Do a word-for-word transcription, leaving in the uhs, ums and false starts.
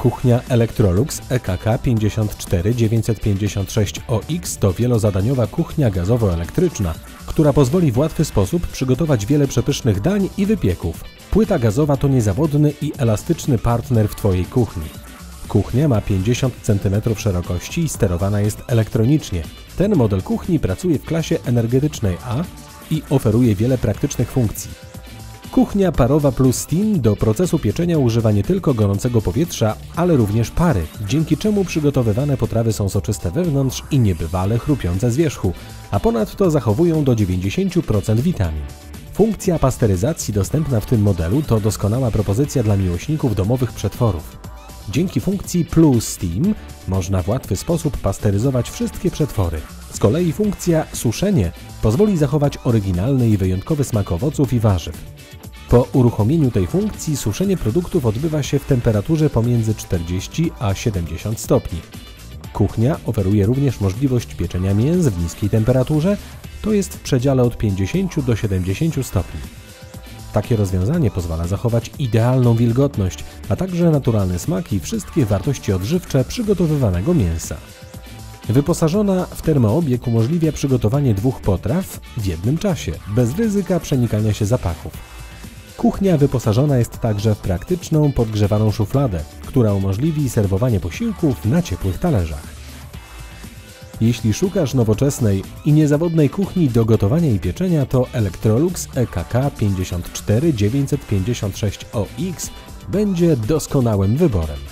Kuchnia Electrolux E K K pięćdziesiąt cztery dziewięćset pięćdziesiąt sześć O X to wielozadaniowa kuchnia gazowo-elektryczna, która pozwoli w łatwy sposób przygotować wiele przepysznych dań i wypieków. Płyta gazowa to niezawodny i elastyczny partner w Twojej kuchni. Kuchnia ma pięćdziesiąt centymetrów szerokości i sterowana jest elektronicznie. Ten model kuchni pracuje w klasie energetycznej A i oferuje wiele praktycznych funkcji. Kuchnia parowa plus steam do procesu pieczenia używa nie tylko gorącego powietrza, ale również pary, dzięki czemu przygotowywane potrawy są soczyste wewnątrz i niebywale chrupiące z wierzchu, a ponadto zachowują do dziewięćdziesięciu procent witamin. Funkcja pasteryzacji dostępna w tym modelu to doskonała propozycja dla miłośników domowych przetworów. Dzięki funkcji Plus Steam można w łatwy sposób pasteryzować wszystkie przetwory. Z kolei funkcja suszenie pozwoli zachować oryginalny i wyjątkowy smak owoców i warzyw. Po uruchomieniu tej funkcji suszenie produktów odbywa się w temperaturze pomiędzy czterdzieści a siedemdziesiąt stopni. Kuchnia oferuje również możliwość pieczenia mięs w niskiej temperaturze, to jest w przedziale od pięćdziesięciu do siedemdziesięciu stopni. Takie rozwiązanie pozwala zachować idealną wilgotność, a także naturalny smak i wszystkie wartości odżywcze przygotowywanego mięsa. Wyposażona w termoobieg umożliwia przygotowanie dwóch potraw w jednym czasie, bez ryzyka przenikania się zapachów. Kuchnia wyposażona jest także w praktyczną, podgrzewaną szufladę, która umożliwi serwowanie posiłków na ciepłych talerzach. Jeśli szukasz nowoczesnej i niezawodnej kuchni do gotowania i pieczenia, to Electrolux E K K pięćdziesiąt cztery dziewięćset pięćdziesiąt sześć O X będzie doskonałym wyborem.